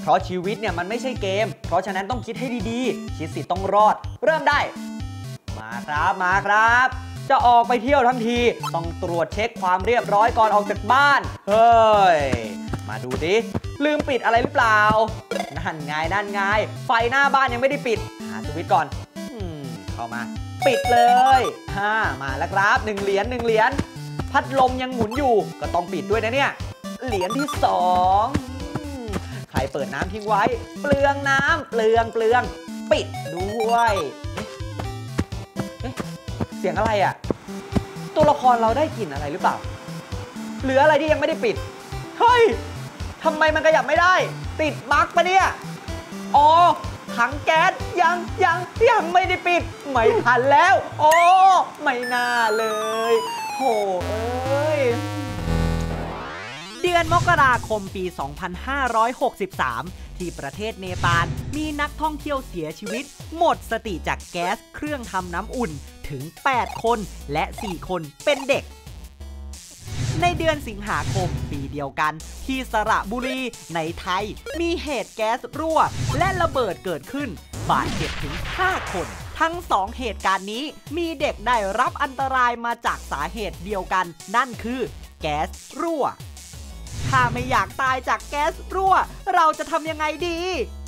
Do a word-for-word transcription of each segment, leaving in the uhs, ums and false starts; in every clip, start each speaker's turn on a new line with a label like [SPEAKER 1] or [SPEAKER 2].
[SPEAKER 1] ราะชีวิตเนี่ยมันไม่ใช่เกมเพราะฉะนั้นต้องคิดให้ดีๆคิดสิต้องรอดเริ่มได้มาครับมาครับจะออกไปเที่ยวทั้งทีต้องตรวจเช็คความเรียบร้อยก่อนออกจากบ้านเฮ้ยมาดูดิลืมปิดอะไรหรือเปล่านั่นไงนั่นไงไฟหน้าบ้านยังไม่ได้ปิดหาสวิตช์ก่อนอืมเข้ามาปิดเลยฮ่ามาแล้วครับหนึ่งเหรียญหนึ่งเหรียญพัดลมยังหมุนอยู่ก็ต้องปิดด้วยนะเนี่ยเหรียญที่สองใครเปิดน้ำทิ้งไว้เปลืองน้ำเปลืองเปลืองปิดด้วยเอ๊ะเสียงอะไรอ่ะตัวละครเราได้กลิ่นอะไรหรือเปล่าหรืออะไรที่ยังไม่ได้ปิดเฮ้ยทำไมมันขยับไม่ได้ติดบั๊กปะเนี่ยอ๋อถังแก๊สยังยังยังไม่ได้ปิดไม่ทันแล้วโอ้ไม่น่าเลยโธ่เอ้ยเดือนมกราคมปี สองพันห้าร้อยหกสิบสาม ที่ประเทศเนปาลมีนักท่องเที่ยวเสียชีวิตหมดสติจากแก๊สเครื่องทำน้ำอุ่นถึงแปดคนและสี่คนเป็นเด็กในเดือนสิงหาคมปีเดียวกันที่สระบุรีในไทยมีเหตุแก๊สรั่วและระเบิดเกิดขึ้นบาดเจ็บถึงห้าคนทั้งสองเหตุการณ์นี้มีเด็กได้รับอันตรายมาจากสาเหตุเดียวกันนั่นคือแก๊สรั่วถ้าไม่อยากตายจากแก๊สรั่วเราจะทำยังไงดี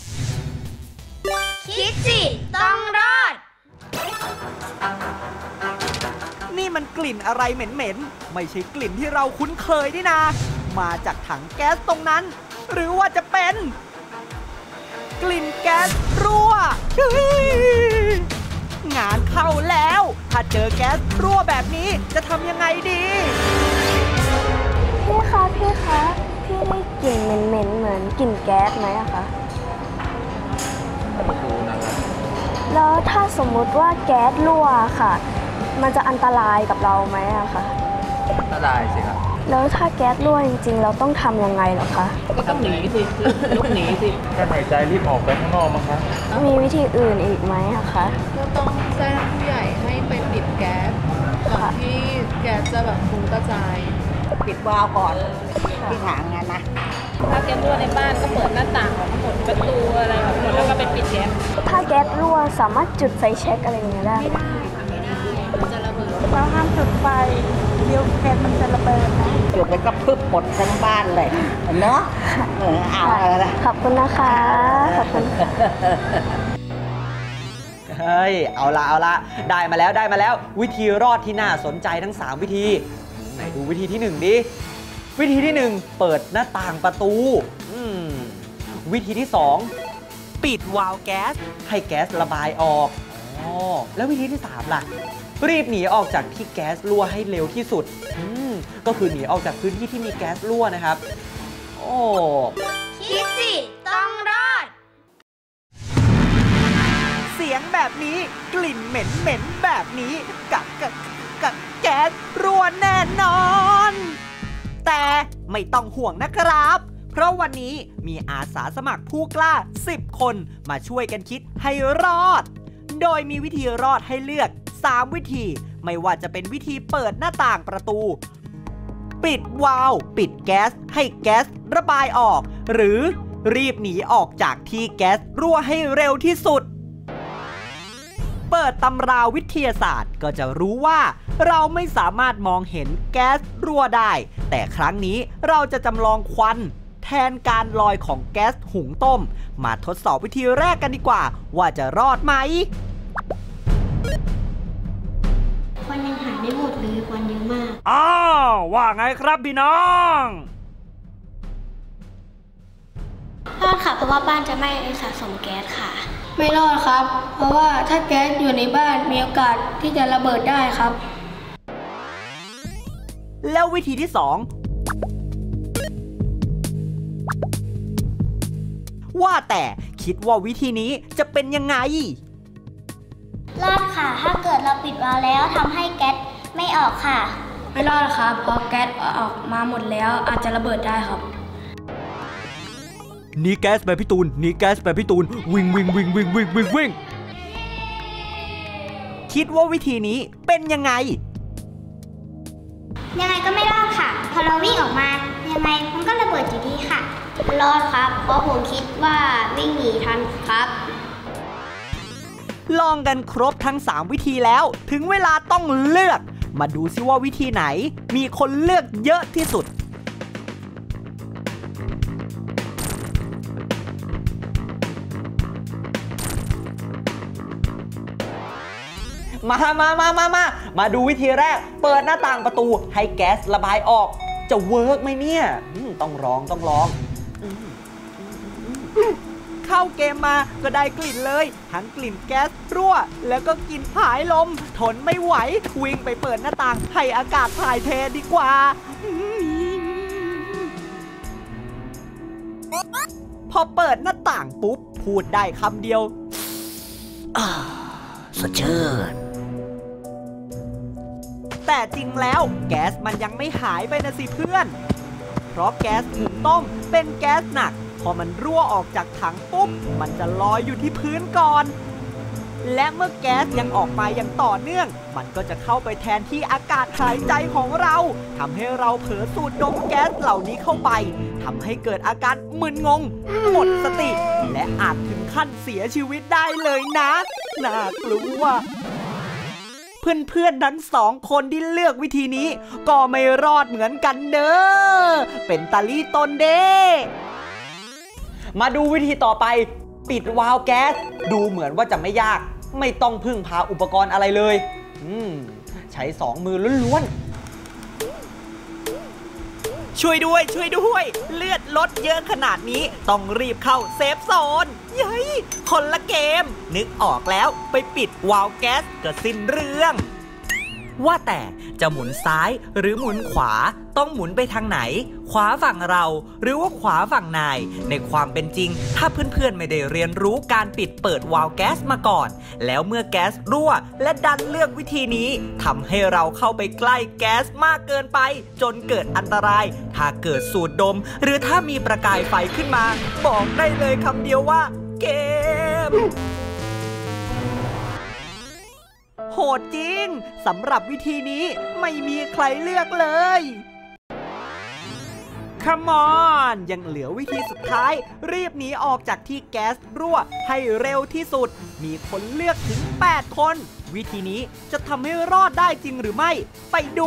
[SPEAKER 2] คิดสิต้องรอด
[SPEAKER 1] นี่มันกลิ่นอะไรเหม็นๆไม่ใช่กลิ่นที่เราคุ้นเคยนี่นามาจากถังแก๊สตรงนั้นหรือว่าจะเป็นกลิ่นแก๊สรั่วงานเข้าแล้วถ้าเจอแก๊สรั่วแบบนี้จะทำยังไงดี
[SPEAKER 3] พี่คะพี่คะพี่ได้กลิ่นเหม็นๆเหมือนกลิ่นแก๊สไหมอะคะแล้วถ้าสมมุติว่าแก๊สรั่วค่ะมันจะอันตรายกับเราไหมอะคะ
[SPEAKER 4] อันตรายสิครับ
[SPEAKER 3] แล้วถ้าแก๊สรั่วจริงๆเราต้องทำยังไงเหรอคะ
[SPEAKER 4] ก็ต้องหนีสิลุกหนีสิถ้าหายใจรีบออกไปข้างนอกมั้งคะ
[SPEAKER 3] มีวิธีอื่นอีกไหมอะคะ
[SPEAKER 5] ก็ต้องแจ้งผู้ใหญ่ให้ไปปิดแก๊สก่อนที่แก๊สจะแบบฟุ้งกระจาย
[SPEAKER 6] ปิดวาล์วก่อนที่ถังนะนะ
[SPEAKER 5] ถ้าแก๊สรั่วในบ้านก็เปิดหน้าต่างของหมดประตูอะไรแบบหมดแล้วก็ไปปิดแก๊ส
[SPEAKER 3] ถ้าแก๊สรั่วสามารถจุดไฟเช็คอะไรอย่างเงี้ยได้
[SPEAKER 5] ไม่ได้ไม่ได้มันจะระเบิด
[SPEAKER 3] เราห้ามจุดไฟเดี๋ยวแก๊สมันจะระเบิดนะ
[SPEAKER 6] จุดแล้วก็พึบหมดทั้งบ้านเลยเนาะเออเอาละ
[SPEAKER 3] ขอบคุณนะคะขอบคุณ
[SPEAKER 1] เฮ้ยเอาละเอาละได้มาแล้วได้มาแล้ววิธีรอดที่น่าสนใจทั้งสามวิธีไหนดูวิธีที่หนึ่งดิวิธีที่หนึ่งเปิดหน้าต่างประตูวิธีที่สองปิดวาล์วแก๊สให้แก๊สระบายออกอ๋อแล้ววิธีที่สามล่ะรีบหนีออกจากที่แก๊สรั่วให้เร็วที่สุดก็คือหนีออกจากพื้นที่ที่มีแก๊สรั่วนะครับโอ้
[SPEAKER 2] คิดสิต้องรอด
[SPEAKER 1] เสียงแบบนี้กลิ่นเหม็นเหม็นแบบนี้กับกับกับแก๊สรั่วแน่นอนแต่ไม่ต้องห่วงนะครับเพราะวันนี้มีอาสาสมัครผู้กล้าสิบคนมาช่วยกันคิดให้รอดโดยมีวิธีรอดให้เลือกสามวิธีไม่ว่าจะเป็นวิธีเปิดหน้าต่างประตูปิดวาล์วปิดแก๊สให้แก๊สระบายออกหรือรีบหนีออกจากที่แก๊สรั่วให้เร็วที่สุดเปิดตำราวิทยาศาสตร์ก็จะรู้ว่าเราไม่สามารถมองเห็นแก๊สรั่วได้แต่ครั้งนี้เราจะจำลองควันแทนการลอยของแก๊สหุงต้มมาทดสอบวิธีแรกกันดีกว่าว่าจะรอดไหม
[SPEAKER 3] ควันยังหายไม่หมดเลยควันเยอะมาก
[SPEAKER 1] อ้าวว่าไงครับพี่น้อง
[SPEAKER 3] รอดค่ะเพราะว่าบ้านจะไม่สะสมแก๊สค่ะ
[SPEAKER 7] ไม่รอดครับเพราะว่าถ้าแก๊สอยู่ในบ้านมีโอกาสที่จะระเบิดได้ครับ
[SPEAKER 1] แล้ววิธีที่สองว่าแต่คิดว่าวิธีนี้จะเป็นยังไง
[SPEAKER 3] รอดค่ะถ้าเกิดเราปิดวาล์วแล้วทำให้แก๊สไม่ออกค่ะ
[SPEAKER 7] ไม่รอดครับเพราะแก๊สออกมาหมดแล้วอาจจะระเบิดได้ครับ
[SPEAKER 1] นี่แก๊สแบบพี่ตูนนี่แก๊สแบบพี่ตูนวิ่งวิ่งวิ่งวิ่งวิ่งวิ่งวิ่งคิดว่าวิธีนี้เป็นยังไง
[SPEAKER 3] ยังไงก็ไม่รอดค่ะพอเราวิ่งออกมายังไงมันก็ระเบิดอยู่ดีค่ะ
[SPEAKER 7] รอดครับ เพราะผมคิดว่าวิ่งหนีทันครับ
[SPEAKER 1] ลองกันครบทั้งสามวิธีแล้วถึงเวลาต้องเลือกมาดูซิว่าวิธีไหนมีคนเลือกเยอะที่สุดมามามามามามาดูวิธีแรกเปิดหน้าต่างประตูให้แก๊สระบายออกจะเวิร์กไหมเนี่ยต้องลองต้องลองเข้าเกมมาก็ได้กลิ่นเลยทั้งกลิ่นแก๊สรั่วแล้วก็กลิ่นผายลมทนไม่ไหววิ่งไปเปิดหน้าต่างให้อากาศถ่ายเทดีกว่าพอเปิดหน้าต่างปุ๊บพูดได้คำเดียวสดชื่นแต่จริงแล้วแก๊สมันยังไม่หายไปนะสิเพื่อนเพราะแก๊สหุงต้มเป็นแก๊สหนักพอมันรั่วออกจากถังปุ๊บมันจะลอยอยู่ที่พื้นก่อนและเมื่อแก๊สยังออกมาอย่างต่อเนื่องมันก็จะเข้าไปแทนที่อากาศหายใจของเราทำให้เราเผลอสูดดมแก๊สเหล่านี้เข้าไปทำให้เกิดอาการมึนงงหมดสติและอาจถึงขั้นเสียชีวิตได้เลยนะน่ากลัวเพื่อนๆทั้งสองคนที่เลือกวิธีนี้ก็ไม่รอดเหมือนกันเด้อเป็นตาลีตนเด้มาดูวิธีต่อไปปิดวาล์วแก๊สดูเหมือนว่าจะไม่ยากไม่ต้องพึ่งพาอุปกรณ์อะไรเลยอืมใช้สองมือล้วนๆช่วยด้วยช่วยด้วยเลือดลดเยอะขนาดนี้ต้องรีบเข้าเซฟโซนเย้ยคนละเกมนึกออกแล้วไปปิดวาล์วแก๊สก็สิ้นเรื่องว่าแต่จะหมุนซ้ายหรือหมุนขวาต้องหมุนไปทางไหนขวาฝั่งเราหรือว่าขวาฝั่งนายในความเป็นจริงถ้าเพื่อนๆไม่ได้เรียนรู้การปิดเปิดวาล์วแก๊สมาก่อนแล้วเมื่อแก๊สรั่วและดันเลือกวิธีนี้ทำให้เราเข้าไปใกล้แก๊สมากเกินไปจนเกิดอันตรายถ้าเกิดสูดดมหรือถ้ามีประกายไฟขึ้นมาบอกได้เลยคำเดียวว่าเกมโหดจริงสำหรับวิธีนี้ไม่มีใครเลือกเลย Come on ยังเหลือวิธีสุดท้ายรีบหนีออกจากที่แก๊สรั่วให้เร็วที่สุดมีคนเลือกถึงแปดคนวิธีนี้จะทำให้รอดได้จริงหรือไม่ไปดู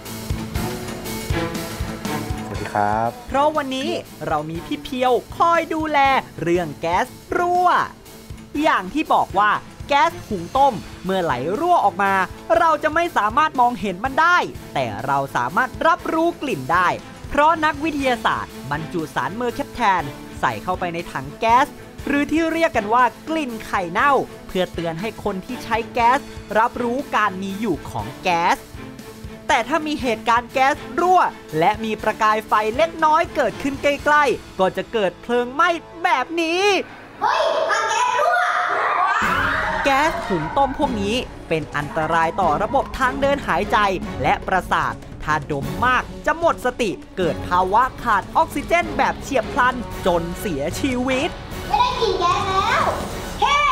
[SPEAKER 8] สวัสดีครับ
[SPEAKER 1] เพราะวันนี้เรามีพี่เพียวคอยดูแลเรื่องแก๊สรั่วอย่างที่บอกว่าแก๊สหุงต้มเมื่อไหลรั่วออกมาเราจะไม่สามารถมองเห็นมันได้แต่เราสามารถรับรู้กลิ่นได้เพราะนักวิทยาศาสตร์บรรจุสารเมอร์แคปแทนใส่เข้าไปในถังแก๊สหรือที่เรียกกันว่ากลิ่นไข่เน่าเพื่อเตือนให้คนที่ใช้แก๊สรับรู้การมีอยู่ของแก๊สแต่ถ้ามีเหตุการณ์แก๊สรั่วและมีประกายไฟเล็กน้อยเกิดขึ้นใกล้ๆก็จะเกิดเพลิงไหม้แบบนี้เฮ้ยถังแก๊สรั่วแก๊สหุงต้มพวกนี้เป็นอันตรายต่อระบบทางเดินหายใจและประสาทถ้าดมมากจะหมดสติเกิดภาวะขาดออกซิเจนแบบเฉียบพลันจนเสียชีวิต
[SPEAKER 2] ไม่ได้กินแก๊สแล้วเฮ้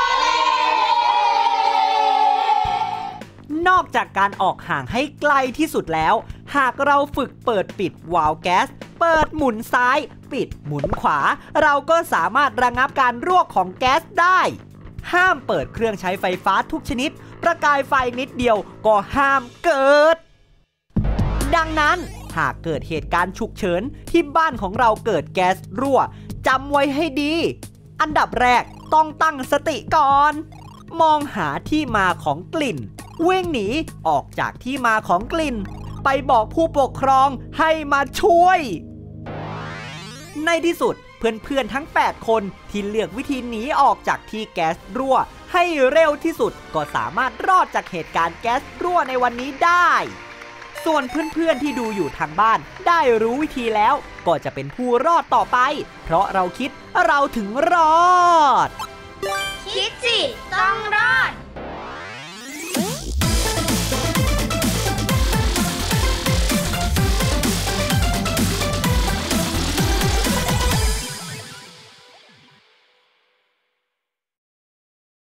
[SPEAKER 1] นอกจากการออกห่างให้ไกลที่สุดแล้วหากเราฝึกเปิดปิดวาล์วแก๊สเปิดหมุนซ้ายปิดหมุนขวาเราก็สามารถระงับการรั่วของแก๊สได้ห้ามเปิดเครื่องใช้ไฟฟ้าทุกชนิดประกายไฟนิดเดียวก็ห้ามเกิดดังนั้นหากเกิดเหตุการณ์ฉุกเฉินที่บ้านของเราเกิดแก๊สรั่วจำไว้ให้ดีอันดับแรกต้องตั้งสติก่อนมองหาที่มาของกลิ่นวิ่งหนีออกจากที่มาของกลิ่นไปบอกผู้ปกครองให้มาช่วยในที่สุดเพื่อนๆทั้งแปดคนที่เลือกวิธีหนีออกจากที่แก๊สรั่วให้เร็วที่สุดก็สามารถรอดจากเหตุการณ์แก๊สรั่วในวันนี้ได้ส่วนเพื่อนๆที่ดูอยู่ทางบ้านได้รู้วิธีแล้วก็จะเป็นผู้รอดต่อไปเพราะเราคิดเราถึงรอด
[SPEAKER 2] คิดสิต้องรอ